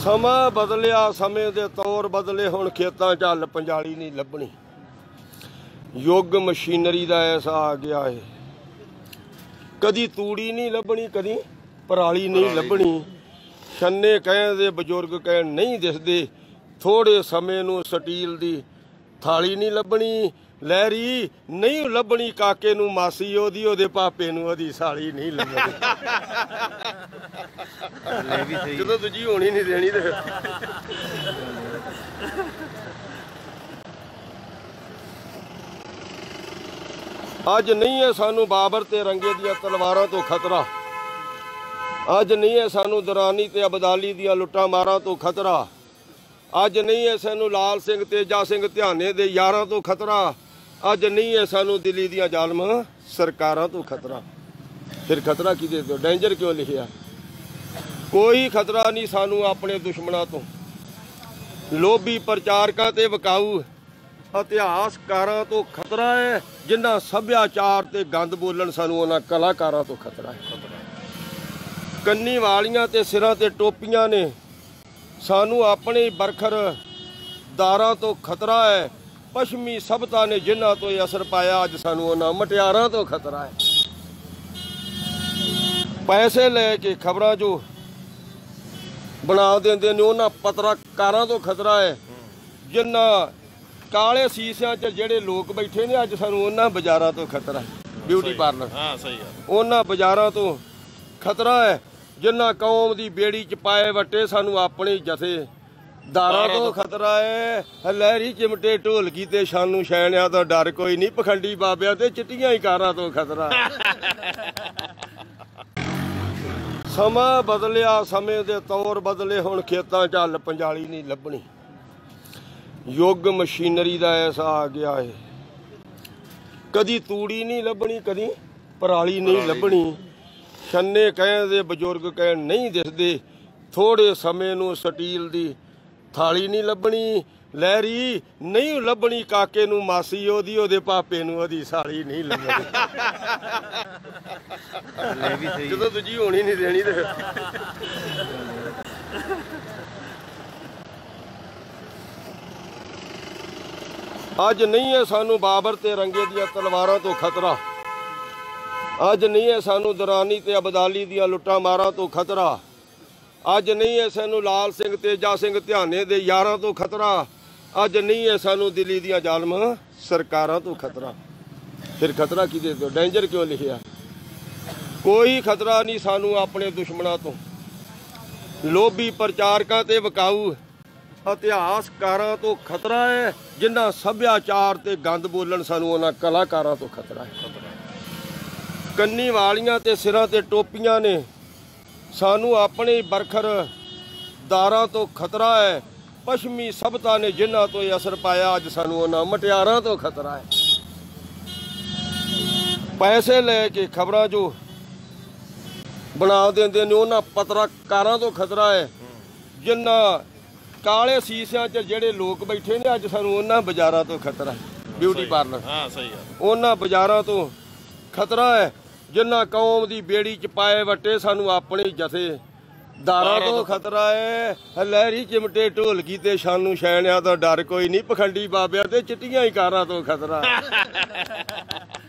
ਸਮਾਂ ਬਦਲਿਆ, ਸਮੇਂ ਦੇ ਤੌਰ ਬਦਲੇ, ਹੁਣ ਖੇਤਾਂ 'ਚ ਹੱਲ ਪੰਜਾਲੀ ਨਹੀਂ ਲੱਭਣੀ। ਯੁੱਗ ਮਸ਼ੀਨਰੀ ਦਾ ਐਸਾ ਆ ਗਿਆ ਏ, ਕਦੀ ਤੂੜੀ ਨਹੀਂ ਲੱਭਣੀ, ਕਦੀ ਪਰਾਲੀ ਨਹੀਂ ਲੱਭਣੀ। ਛੰਨੇ ਕਹਿੰਦੇ, ਬਜ਼ੁਰਗ ਕਹਿਣ ਨਹੀਂ ਦਿਸਦੇ, ਥੋੜੇ ਸਮੇਂ ਨੂੰ ਸਟੀਲ ਦੀ ਥਾਲੀ ਨਹੀਂ ਲੱਭਣੀ। ਲਹਿਰੀ ਨਹੀਂ ਲੱਭਣੀ, ਕਾਕੇ ਨੂੰ ਮਾਸੀ ਉਹਦੀ, ਉਹਦੇ ਪਾਪੇ ਨੂੰ ਉਹਦੀ ਸਾਲੀ ਨਹੀਂ ਲੱਭਣੀ। ਜਦੋਂ ਦੂਜੀ ਹੋਣੀ ਨਹੀਂ ਦੇਣੀ ਤੇ ਅੱਜ ਨਹੀਂ ਹੈ ਸਾਨੂੰ ਬਾਬਰ ਤੇ ਰੰਗੇ ਦੀਆਂ ਤਲਵਾਰਾਂ ਤੋਂ ਖਤਰਾ। ਅੱਜ ਨਹੀਂ ਹੈ ਸਾਨੂੰ ਦਰਾਨੀ ਤੇ ਅਬਦਾਲੀ ਦੀਆਂ ਲੁੱਟਾਂ ਮਾਰਾਂ ਤੋਂ ਖਤਰਾ। ਅੱਜ ਨਹੀਂ ਹੈ ਸਾਨੂੰ ਲਾਲ ਸਿੰਘ ਤੇਜਾ ਸਿੰਘ ਧਿਆਨੇ ਦੇ ਯਾਰਾਂ ਤੋਂ ਖਤਰਾ। ਅੱਜ ਨਹੀਂ ਹੈ ਸਾਨੂੰ ਦਿੱਲੀ ਦੀਆਂ ਜ਼ਾਲਮ ਸਰਕਾਰਾਂ ਤੋਂ ਖਤਰਾ। ਫਿਰ ਖਤਰਾ ਕਿਹਦੇ ਤੋਂ? ਡੇਂਜਰ ਕਿਉਂ ਲਿਖਿਆ? ਕੋਈ ਖਤਰਾ ਨਹੀਂ ਸਾਨੂੰ ਆਪਣੇ ਦੁਸ਼ਮਣਾਂ ਤੋਂ, ਲੋਭੀ ਪ੍ਰਚਾਰਕਾਂ ਤੇ ਵਿਕਾਊ ਇਤਿਹਾਸਕਾਰਾਂ ਤੋਂ ਖਤਰਾ ਹੈ। ਜਿਨ੍ਹਾਂ ਸੱਭਿਆਚਾਰ ਤੇ ਗੰਦ ਬੋਲਣ, ਸਾਨੂੰ ਉਹਨਾਂ ਕਲਾਕਾਰਾਂ ਤੋਂ ਖਤਰਾ ਹੈ। ਕੰਨੀ ਵਾਲੀਆਂ ਤੇ ਸਿਰਾਂ ਤੇ ਟੋਪੀਆਂ ਨੇ, ਸਾਨੂੰ ਆਪਣੇ ਬਰਖਰ ਦਾਰਾਂ ਤੋਂ ਖਤਰਾ ਹੈ। ਪੱਛਮੀ ਸਭਤਾ ਨੇ ਜਿਨ੍ਹਾਂ ਤੋਂ ਇਹ ਅਸਰ ਪਾਇਆ, ਅੱਜ ਸਾਨੂੰ ਉਹਨਾਂ ਮਟਿਆਰਾਂ ਤੋਂ ਖਤਰਾ ਹੈ। ਪੈਸੇ ਲੈ ਕੇ ਖਬਰਾਂ ਜੋ ਬਣਾ ਦਿੰਦੇ ਨੇ, ਉਹਨਾਂ ਪੱਤਰਕਾਰਾਂ ਤੋਂ ਖਤਰਾ ਹੈ। ਜਿਨ੍ਹਾਂ ਕਾਲੇ ਸੀਸਿਆਂ 'ਚ ਜਿਹੜੇ ਲੋਕ ਬੈਠੇ ਨੇ, ਅੱਜ ਸਾਨੂੰ ਉਹਨਾਂ ਬਾਜ਼ਾਰਾਂ ਤੋਂ ਖਤਰਾ ਹੈ। ਬਿਊਟੀ ਪਾਰਲਰ, ਉਹਨਾਂ ਬਾਜ਼ਾਰਾਂ ਤੋਂ ਖਤਰਾ ਹੈ। ਜਿਨ੍ਹਾਂ ਕੌਮ ਦੀ ਬੇੜੀ 'ਚ ਪਾਏ ਵੱਟੇ, ਸਾਨੂੰ ਆਪਣੇ ਜਥੇ ਦਾਰਾਂ ਤੋਂ ਖਤਰਾ ਹੈ। ਲਹਿਰੀ ਚਿਮਟੇ ਢੋਲਕੀ ਤੇ ਸਾਨੂੰ ਸ਼ੈਣਿਆਂ ਦਾ ਡਰ ਕੋਈ ਨਹੀਂ, ਪਖੰਡੀ ਬਾਬਿਆਂ ਤੇ ਚਿੱਟੀਆਂ ਹੀ ਕਾਰਾਂ ਤੋਂ ਖਤਰਾ। ਸਮਾਂ ਬਦਲਿਆ, ਸਮੇਂ ਦੇ ਤੌਰ ਬਦਲੇ, ਹੁਣ ਖੇਤਾਂ 'ਚ ਹੱਲ ਪੰਜਾਲੀ ਨਹੀਂ ਲੱਭਣੀ। ਯੁੱਗ ਮਸ਼ੀਨਰੀ ਦਾ ਐਸਾ ਆ ਗਿਆ ਏ, ਕਦੀ ਤੂੜੀ ਨਹੀਂ ਲੱਭਣੀ, ਕਦੀ ਪਰਾਲੀ ਨਹੀਂ ਲੱਭਣੀ। ਛੰਨੇ ਕਹਿੰਦੇ, ਬਜ਼ੁਰਗ ਕਹਿਣ ਨਹੀਂ ਦਿਸਦੇ, ਥੋੜੇ ਸਮੇਂ ਨੂੰ ਸਟੀਲ ਦੀ ਥਾਲੀ ਨਹੀਂ ਲੱਭਣੀ। ਲਹਿਰੀ ਨਹੀਂ ਲੱਭਣੀ, ਕਾਕੇ ਨੂੰ ਮਾਸੀ ਉਹਦੀ, ਉਹਦੇ ਪਾਪੇ ਨੂੰ ਉਹਦੀ ਸਾਲੀ ਨਹੀਂ ਲੱਭਣੀ। ਜਦੋਂ ਦੂਜੀ ਹੋਣੀ ਨਹੀਂ ਦੇਣੀ ਤੇ ਅੱਜ ਨਹੀਂ ਹੈ ਸਾਨੂੰ ਬਾਬਰ ਤੇ ਰੰਗੇ ਦੀਆਂ ਤਲਵਾਰਾਂ ਤੋਂ ਖਤਰਾ। ਅੱਜ ਨਹੀਂ ਹੈ ਸਾਨੂੰ ਦਰਾਨੀ ਤੇ ਅਬਦਾਲੀ ਦੀਆਂ ਲੁੱਟਾਂ ਮਾਰਾਂ ਤੋਂ ਖਤਰਾ। ਅੱਜ ਨਹੀਂ ਹੈ ਸਾਨੂੰ ਲਾਲ ਸਿੰਘ ਤੇਜਾ ਸਿੰਘ ਧਿਆਨੇ ਦੇ ਯਾਰਾਂ ਤੋਂ ਖਤਰਾ। ਅੱਜ ਨਹੀਂ ਹੈ ਸਾਨੂੰ ਦਿੱਲੀ ਦੀਆਂ ਜ਼ਾਲਮ ਸਰਕਾਰਾਂ ਤੋਂ ਖਤਰਾ। ਫਿਰ ਖਤਰਾ ਕਿਹਦੇ ਤੋਂ? ਡੇਂਜਰ ਕਿਉਂ ਲਿਖਿਆ? ਕੋਈ ਖਤਰਾ ਨਹੀਂ ਸਾਨੂੰ ਆਪਣੇ ਦੁਸ਼ਮਣਾਂ ਤੋਂ, ਲੋਭੀ ਪ੍ਰਚਾਰਕਾਂ ਤੇ ਵਿਕਾਊ ਇਤਿਹਾਸਕਾਰਾਂ ਤੋਂ ਖਤਰਾ ਹੈ। ਜਿਨ੍ਹਾਂ ਸੱਭਿਆਚਾਰ ਤੇ ਗੰਦ ਬੋਲਣ, ਸਾਨੂੰ ਉਹਨਾਂ ਕਲਾਕਾਰਾਂ ਤੋਂ ਖਤਰਾ ਹੈ। ਕੰਨੀ ਵਾਲੀਆਂ ਤੇ ਸਿਰਾਂ ਤੇ ਟੋਪੀਆਂ ਨੇ, ਸਾਨੂੰ ਆਪਣੇ ਬਰਖਰ ਦਾਰਾਂ ਤੋਂ ਖਤਰਾ ਹੈ। ਪੱਛਮੀ ਸਭਤਾ ਨੇ ਜਿਨ੍ਹਾਂ ਤੋਂ ਇਹ ਅਸਰ ਪਾਇਆ, ਅੱਜ ਸਾਨੂੰ ਉਹਨਾਂ ਮਟਿਆਰਾਂ ਤੋਂ ਖਤਰਾ ਹੈ। ਪੈਸੇ ਲੈ ਕੇ ਖਬਰਾਂ ਜੋ ਬਣਾ ਦਿੰਦੇ ਨੇ, ਉਹਨਾਂ ਪੱਤਰਕਾਰਾਂ ਤੋਂ ਖਤਰਾ ਹੈ। ਜਿਨ੍ਹਾਂ ਕਾਲੇ ਸੀਸਿਆਂ 'ਚ ਜਿਹੜੇ ਲੋਕ ਬੈਠੇ ਨੇ, ਅੱਜ ਸਾਨੂੰ ਉਹਨਾਂ ਬਾਜ਼ਾਰਾਂ ਤੋਂ ਖਤਰਾ ਹੈ। ਬਿਊਟੀ ਪਾਰਲਰ, ਉਹਨਾਂ ਬਾਜ਼ਾਰਾਂ ਤੋਂ ਖਤਰਾ ਹੈ। ਜਿਨ੍ਹਾਂ ਕੌਮ ਦੀ ਬੇੜੀ 'ਚ ਪਾਏ ਵੱਟੇ, ਸਾਨੂੰ ਆਪਣੇ ਜਥੇ ਦਾਰਾਂ ਤੋਂ ਖਤਰਾ ਹੈ। ਲਹਿਰੀ ਚਿਮਟੇ ਢੋਲਕੀ ਤੇ ਸਾਨੂੰ ਸ਼ੈਣਿਆਂ ਦਾ ਡਰ ਕੋਈ ਨਹੀਂ, ਪਖੰਡੀ ਬਾਬਿਆਂ ਤੇ ਚਿੱਟੀਆਂ ਹੀ ਕਾਰਾਂ ਤੋਂ ਖਤਰਾ।